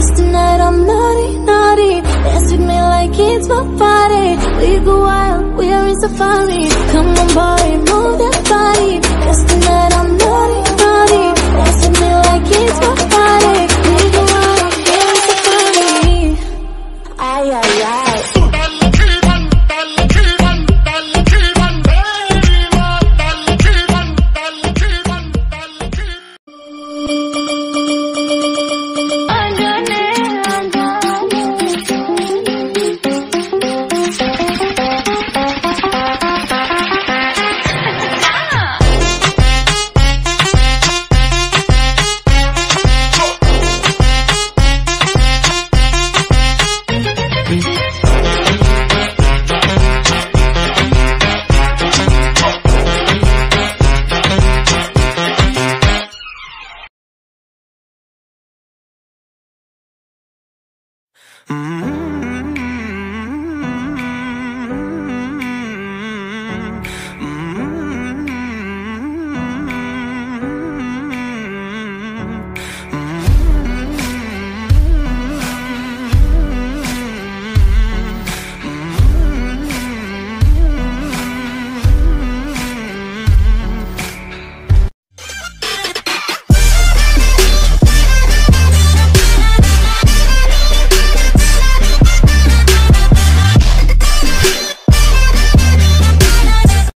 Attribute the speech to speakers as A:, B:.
A: Cause tonight I'm naughty, naughty. Dance with me like it's my party. We go wild, we are in safari. Come on boy, move that body. Cause tonight I'm naughty, naughty. Dance with me like it's my party. We go wild, we are in safari. Ay, ay, ay.